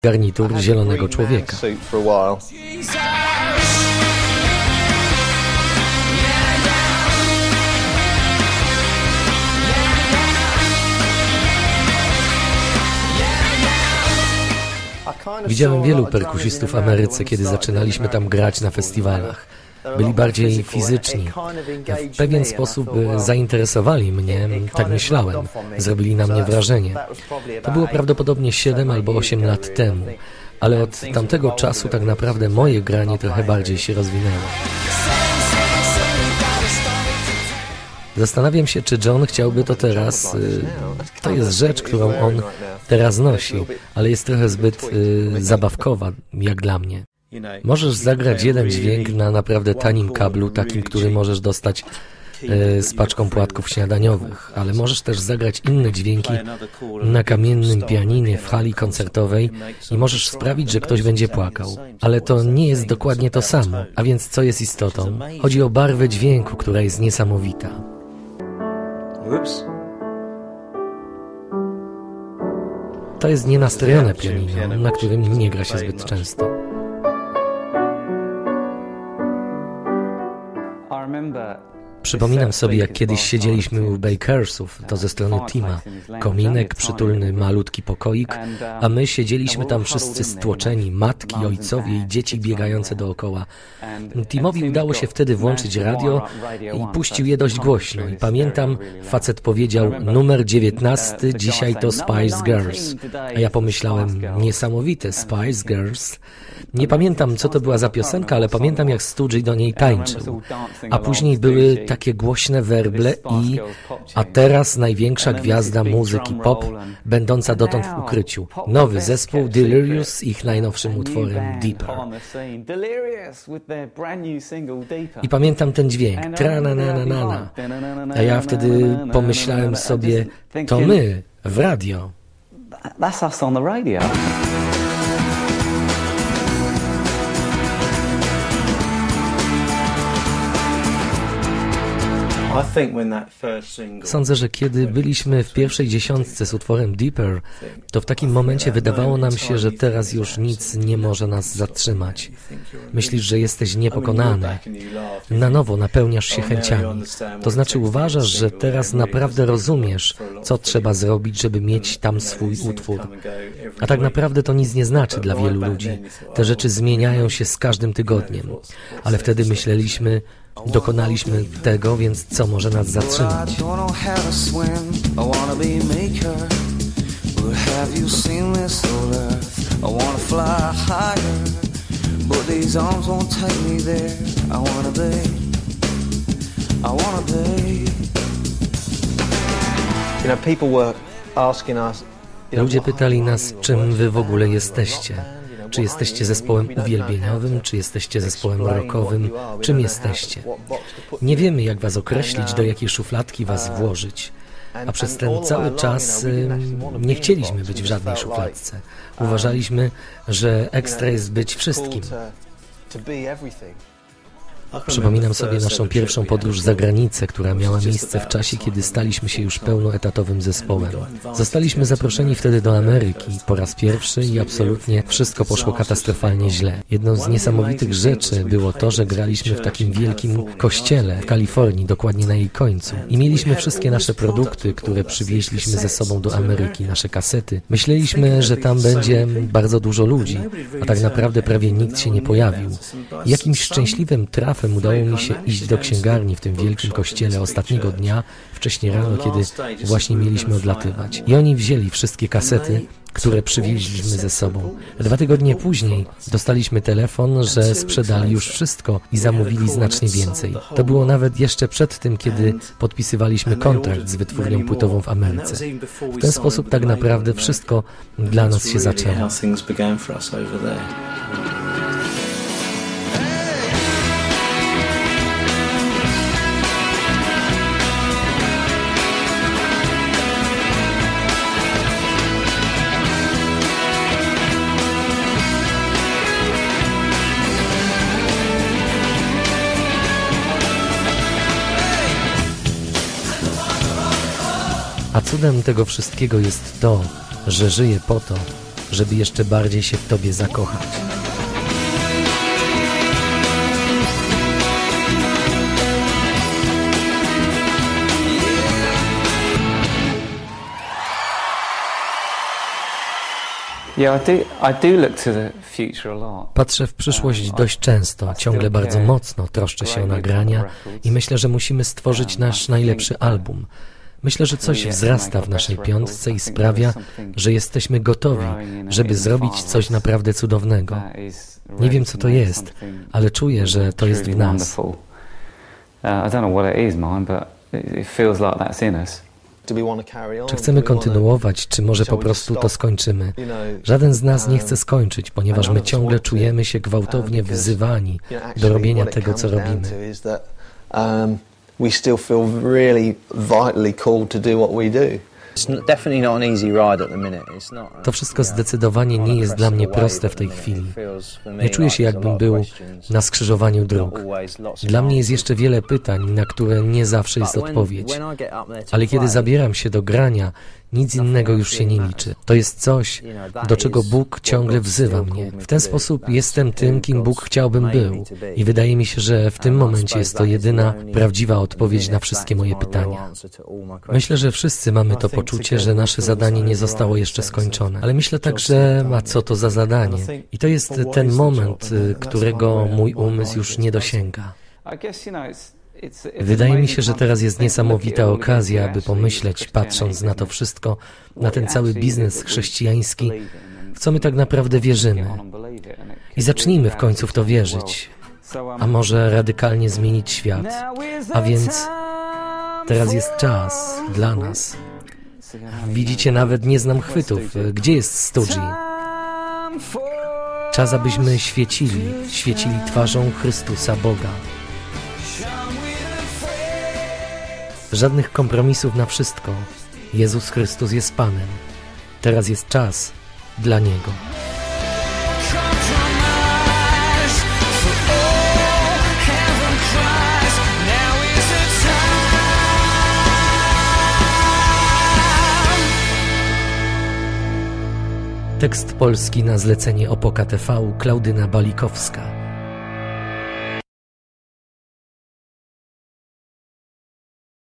garnitur zielonego człowieka. Widziałem wielu perkusistów w Ameryce, kiedy zaczynaliśmy tam grać na festiwalach. Byli bardziej fizyczni. W pewien sposób zainteresowali mnie, tak myślałem. Zrobili na mnie wrażenie. To było prawdopodobnie 7 albo 8 lat temu. Ale od tamtego czasu tak naprawdę moje granie trochę bardziej się rozwinęło. Zastanawiam się, czy John chciałby to teraz. To jest rzecz, którą on teraz nosi, ale jest trochę zbyt zabawkowa, jak dla mnie. Możesz zagrać jeden dźwięk na naprawdę tanim kablu, takim, który możesz dostać z paczką płatków śniadaniowych, ale możesz też zagrać inne dźwięki na kamiennym pianinie w hali koncertowej i możesz sprawić, że ktoś będzie płakał. Ale to nie jest dokładnie to samo. A więc co jest istotą? Chodzi o barwę dźwięku, która jest niesamowita. To jest nienastrojone pianino, na którym nie gra się zbyt często. Przypominam sobie, jak kiedyś siedzieliśmy u Bakersów, to ze strony Tima. Kominek, przytulny, malutki pokoik, a my siedzieliśmy tam wszyscy stłoczeni, matki, ojcowie i dzieci biegające dookoła. Timowi udało się wtedy włączyć radio i puścił je dość głośno. I pamiętam, facet powiedział, numer 19, dzisiaj to Spice Girls. A ja pomyślałem, niesamowite, Spice Girls. Nie pamiętam, co to była za piosenka, ale pamiętam, jak Stoogie do niej tańczył. A później były takie głośne werble a teraz największa gwiazda muzyki pop, będąca dotąd w ukryciu. Nowy zespół Delirious z ich najnowszym utworem Deeper. I pamiętam ten dźwięk, tra-na-na-na-na. A ja wtedy pomyślałem sobie, to my w radio. That's us on the radio. Sądzę, że kiedy byliśmy w pierwszej dziesiątce z utworem Deeper, to w takim momencie wydawało nam się, że teraz już nic nie może nas zatrzymać. Myślisz, że jesteś niepokonany. Na nowo napełniasz się chęciami. To znaczy uważasz, że teraz naprawdę rozumiesz, co trzeba zrobić, żeby mieć tam swój utwór. A tak naprawdę to nic nie znaczy dla wielu ludzi. Te rzeczy zmieniają się z każdym tygodniem. Ale wtedy myśleliśmy, dokonaliśmy tego, więc co może nas zatrzymać? Ludzie pytali nas, czym wy w ogóle jesteście. Czy jesteście zespołem uwielbieniowym, czy jesteście zespołem rockowym, czym jesteście? Nie wiemy, jak was określić, do jakiej szufladki was włożyć. A przez ten cały czas nie chcieliśmy być w żadnej szufladce. Uważaliśmy, że ekstra jest być wszystkim. Przypominam sobie naszą pierwszą podróż za granicę, która miała miejsce w czasie, kiedy staliśmy się już pełnoetatowym zespołem. Zostaliśmy zaproszeni wtedy do Ameryki po raz pierwszy i absolutnie wszystko poszło katastrofalnie źle. Jedną z niesamowitych rzeczy było to, że graliśmy w takim wielkim kościele w Kalifornii, dokładnie na jej końcu. I mieliśmy wszystkie nasze produkty, które przywieźliśmy ze sobą do Ameryki, nasze kasety. Myśleliśmy, że tam będzie bardzo dużo ludzi, a tak naprawdę prawie nikt się nie pojawił. I jakimś szczęśliwym trafem udało mi się iść do księgarni w tym wielkim kościele ostatniego dnia, wcześniej rano, kiedy właśnie mieliśmy odlatywać. I oni wzięli wszystkie kasety, które przywieźliśmy ze sobą. 2 tygodnie później dostaliśmy telefon, że sprzedali już wszystko i zamówili znacznie więcej. To było nawet jeszcze przed tym, kiedy podpisywaliśmy kontrakt z wytwórnią płytową w Ameryce. W ten sposób tak naprawdę wszystko dla nas się zaczęło. A cudem tego wszystkiego jest to, że żyję po to, żeby jeszcze bardziej się w Tobie zakochać. Patrzę w przyszłość dość często, ciągle bardzo mocno troszczę się o nagrania i myślę, że musimy stworzyć nasz najlepszy album. Myślę, że coś wzrasta w naszej piątce i sprawia, że jesteśmy gotowi, żeby zrobić coś naprawdę cudownego. Nie wiem, co to jest, ale czuję, że to jest w nas. Czy chcemy kontynuować, czy może po prostu to skończymy? Żaden z nas nie chce skończyć, ponieważ my ciągle czujemy się gwałtownie wzywani do robienia tego, co robimy. We still feel really vitally called to do what we do. To wszystko zdecydowanie nie jest dla mnie proste w tej chwili. Nie czuję się, jakbym był na skrzyżowaniu dróg. Dla mnie jest jeszcze wiele pytań, na które nie zawsze jest odpowiedź. Ale kiedy zabieram się do grania, nic innego już się nie liczy. To jest coś, do czego Bóg ciągle wzywa mnie. W ten sposób jestem tym, kim Bóg chciałbym był. I wydaje mi się, że w tym momencie jest to jedyna prawdziwa odpowiedź na wszystkie moje pytania. Myślę, że wszyscy mamy to poczucie, że nasze zadanie nie zostało jeszcze skończone. Ale myślę także, a co to za zadanie? I to jest ten moment, którego mój umysł już nie dosięga. Wydaje mi się, że teraz jest niesamowita okazja, aby pomyśleć, patrząc na to wszystko, na ten cały biznes chrześcijański, w co my tak naprawdę wierzymy. I zacznijmy w końcu w to wierzyć, a może radykalnie zmienić świat. A więc teraz jest czas dla nas. Widzicie, nawet nie znam chwytów. Gdzie jest Stoogie? Czas, abyśmy świecili twarzą Chrystusa Boga. Żadnych kompromisów na wszystko. Jezus Chrystus jest Panem. Teraz jest czas dla Niego. Tekst polski na zlecenie Opoka TV, Klaudyna Balikowska.